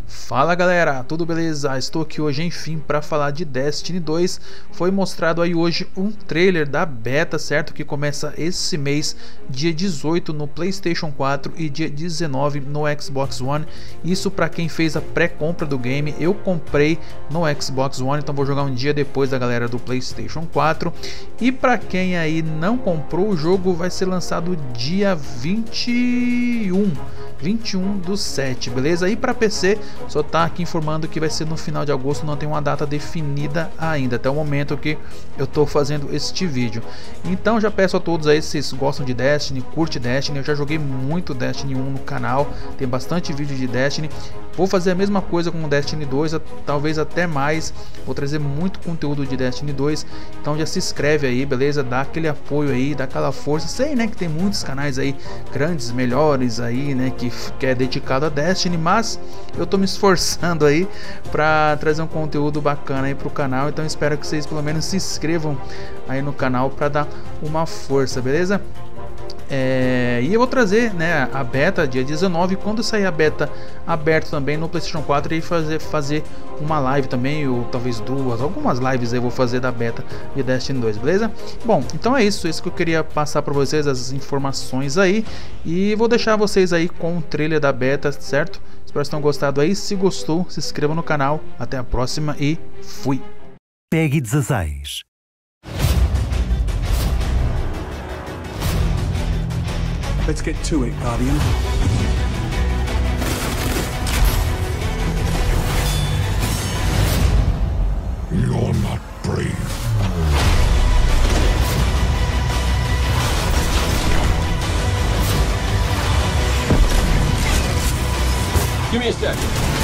Fala galera, tudo beleza? Estou aqui hoje enfim para falar de Destiny 2. Foi mostrado aí hoje um trailer da beta, certo? Que começa esse mês, dia 18 no PlayStation 4 e dia 19 no Xbox One. Isso para quem fez a pré-compra do game. Eu comprei no Xbox One, então vou jogar um dia depois da galera do PlayStation 4. E para quem aí não comprou, o jogo vai ser lançado dia 21 do 7, beleza? E para PC, só tá aqui informando que vai ser no final de agosto, não tem uma data definida ainda, até o momento que eu tô fazendo este vídeo. Então já peço a todos aí, se vocês gostam de Destiny, curte Destiny, eu já joguei muito Destiny 1 no canal, tem bastante vídeo de Destiny. Vou fazer a mesma coisa com o Destiny 2, talvez até mais, vou trazer muito conteúdo de Destiny 2, então já se inscreve aí, beleza? Dá aquele apoio aí, dá aquela força. Sei, né, que tem muitos canais aí, grandes, melhores aí, né, que é dedicado a Destiny, mas eu tô me esforçando aí para trazer um conteúdo bacana aí pro canal, então espero que vocês pelo menos se inscrevam aí no canal para dar uma força, beleza? E eu vou trazer, né, a beta dia 19, quando sair a beta aberto também no PlayStation 4, e fazer uma live também, ou talvez algumas lives eu vou fazer da beta de Destiny 2, beleza? Bom, então é isso que eu queria passar para vocês, as informações aí, e vou deixar vocês aí com o trailer da beta, certo? Espero que tenham gostado aí. Se gostou, se inscreva no canal. Até a próxima e fui! PEGI 16. Let's get to it, Guardian. You're not brave. Give me a sec.